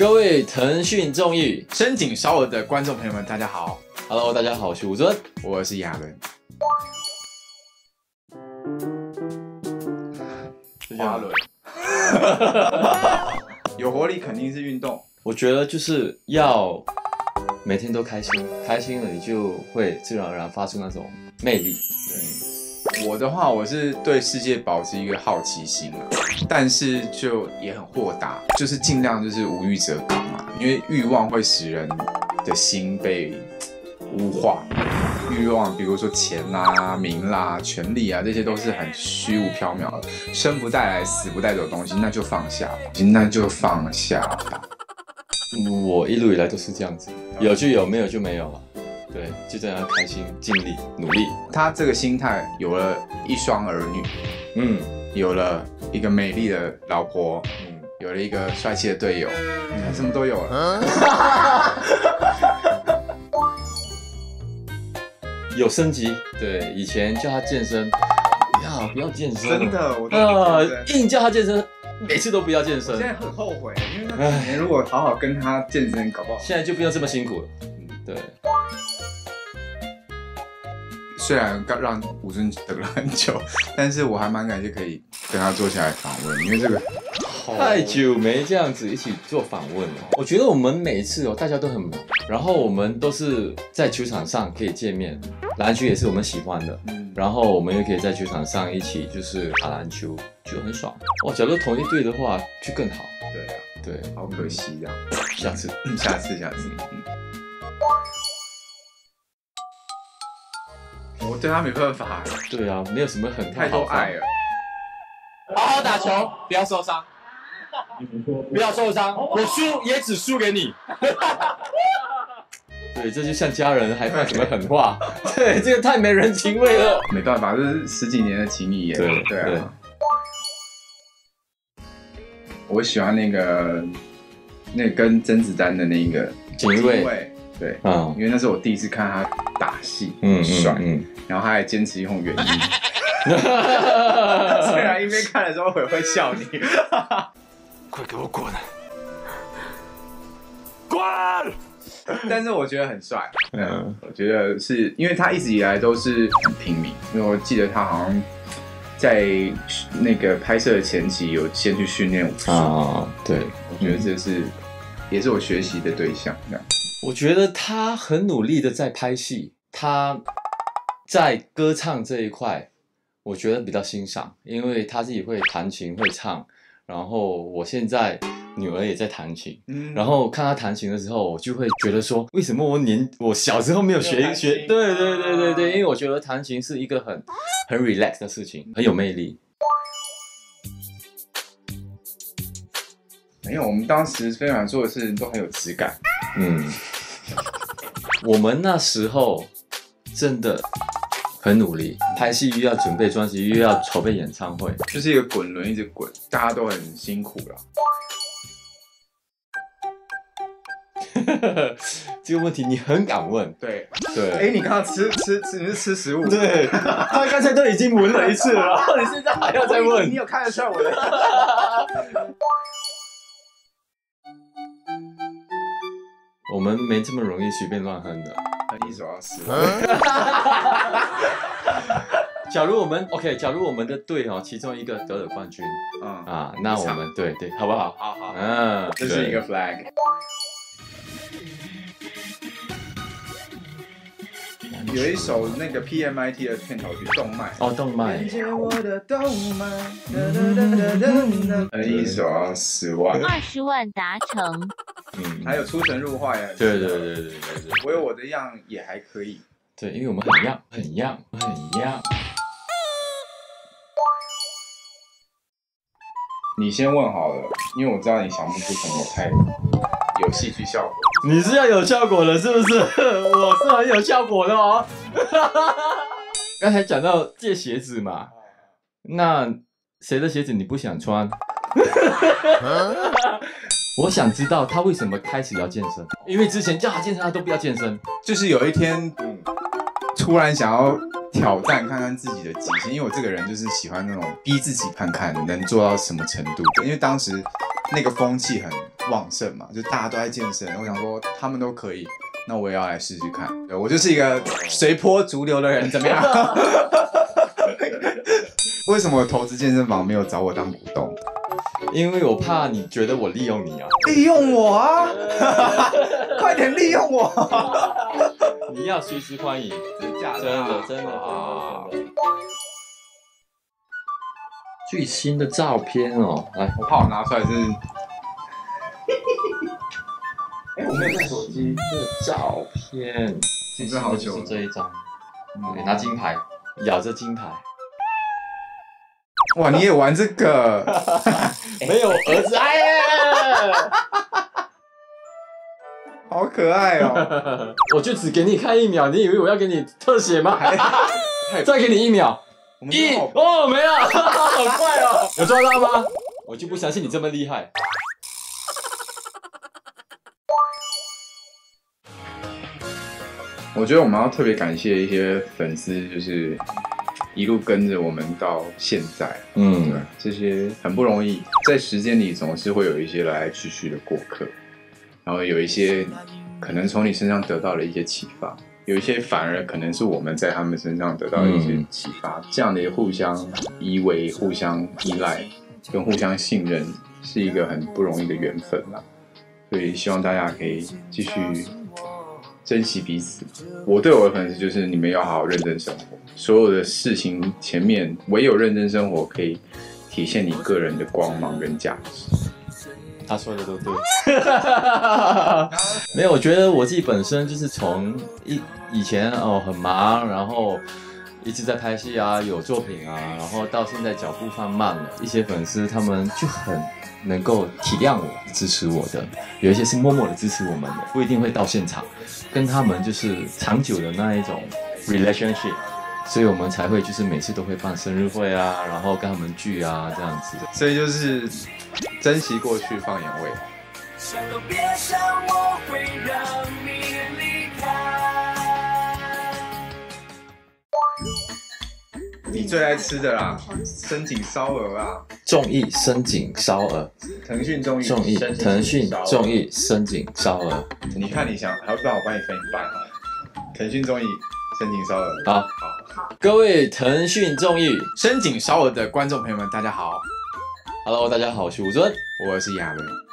各位腾讯综艺深井烧耳的观众朋友们，大家好 ，Hello， 大家好，我是吴尊， 我是亚伦。花轮，有活力肯定是运动。 我觉得就是要每天都开心，开心了你就会自然而然发出那种魅力。 对，我的话，我是对世界保持一个好奇心啊，但是就也很豁达，就是尽量就是无欲则刚嘛，因为欲望会使人的心被污化。欲望，比如说钱啦、名啦、权力啊，这些都是很虚无缥缈的，生不带来，死不带走的东西，那就放下吧，那就放下吧。 我一路以来都是这样子，有就有，没有就没有了。对，就这样开心、尽力、努力。 他这个心态，有了一双儿女，有了一个美丽的老婆，有了一个帅气的队友，你看什么都有了。 有升级，对，以前叫他健身，不要健身， 真的，我都硬叫他健身，每次都不要健身。 我现在很后悔，因为那几年如果好好跟他健身，搞不好现在就不用这么辛苦了。对。 虽然让吴尊等了很久，但是我还蛮感谢可以跟他坐下来访问，因为这个太久没这样子一起做访问了。我觉得我们每一次大家都很忙，然后我们都是在球场上可以见面，篮球也是我们喜欢的，然后我们又可以在球场上一起就是打篮球，就很爽。假如同一队的话就更好。 对啊， 对， 好可惜这样。 下次。 我对他没办法。 对啊，没有什么太多爱了。 好好打球，不要受伤。不要受伤，我输也只输给你。 对，这就像家人，还放什么狠话？对，这个太没人情味了。 没办法，这是十几年的情谊耶。对啊。我喜欢那个跟甄子丹的那个锦衣卫。 对，因为那是我第一次看他打戏，帅，然后他还坚持用原音，虽然一边看的时候我也会笑你， 快给我滚！滚！ 但是我觉得很帅，我觉得是因为他一直以来都是很拼命，因为我记得他好像在那个拍摄的前期有先去训练武术对， 我觉得这是也是我学习的对象，这样。 我觉得他很努力的在拍戏，他在歌唱这一块，我觉得比较欣赏，因为他自己会弹琴会唱，然后我现在女儿也在弹琴，然后看她弹琴的时候，我就会觉得说，为什么我小时候没有学？对，因为我觉得弹琴是一个很 relax 的事情，很有魅力。 没有，我们当时飞软做的事情都很有质感。 我们那时候真的很努力，拍戏又要准备专辑，又要筹备演唱会， 就是一个滚轮一直滚，大家都很辛苦了。 这个问题你很敢问。 对，你刚刚你是吃食物？ 对，他刚才都已经闻了一次了，然后你现在还要再问？ 你有看得出来我的？ 我们没这么容易随便乱哼的。 一手要死了。 假如我们的队其中一个得了冠军，那我们对，好不好？ 好，这是一个 flag。有一首那个 PMIT 的片头曲《动脉》。 动脉。 连接我的动脉。一手要10万。 20万达成。 还有出神入化呀。 对。 我有我的样也还可以。 对，因为我们很样。 你先问好了，因为我知道你想不出什么太有戏剧效果。 你是要有效果的，是不是？我是很有效果的哦。刚才讲到借鞋子嘛，那谁的鞋子你不想穿？我想知道他为什么开始要健身，因为之前叫他健身他都不要健身， 就是有一天突然想要挑战看看自己的极限，因为我这个人就是喜欢那种逼自己看看能做到什么程度，因为当时那个风气很旺盛嘛，就大家都在健身。我想说他们都可以，那我也要来试试看。对我就是一个随波逐流的人，怎么样？为什么投资健身房没有找我当股东？ 因为我怕你觉得我利用你啊。 利用我啊！快点利用我！ 你要随时欢迎， 真的假的？ 真的。最新的照片哦，来， 我怕我拿出来是。 我没有看手机。这个照片， 其实好久了。 就是这一张，对，拿金牌，咬着金牌。 哇，你也玩这个？ 没有儿子，哎呀， 好可爱哦！ 我就只给你看1秒，你以为我要给你特写吗？再给你1秒，哦，没了，好快哦！有抓到吗？我就不相信你这么厉害。 我觉得我们要特别感谢一些粉丝，就是一路跟着我们到现在，对，这些很不容易，在时间里总是会有一些来来去去的过客，然后有一些可能从你身上得到了一些启发，有一些反而可能是我们在他们身上得到了一些启发，这样的互相依偎、互相依赖跟互相信任，是一个很不容易的缘分啦。所以希望大家可以继续珍惜彼此。我对我的粉丝就是你们要好好认真生活，所有的事情前面唯有认真生活可以体现你个人的光芒跟价值。 他说的都对。没有，我觉得我自己本身就是从以前很忙，然后一直在拍戏啊，有作品啊，然后到现在脚步放慢了，一些粉丝他们就很能够体谅我、支持我的，有一些是默默的支持我们的，不一定会到现场，跟他们就是长久的那一种 relationship， 所以我们才会就是每次都会办生日会啊，然后跟他们聚啊这样子。 所以就是珍惜过去，放眼未来。想都别想，我会让你离开。你最爱吃的啦，深井烧鹅啊！ 综艺深井烧鹅， 腾讯综艺， 腾讯综艺深井烧鹅。 你看你想，还要不然我帮你分一半啊？腾讯综艺深井烧鹅。 好，各位腾讯综艺深井烧鹅的观众朋友们，大家好。 Hello， 大家好，我是吴尊， 我是亚伦。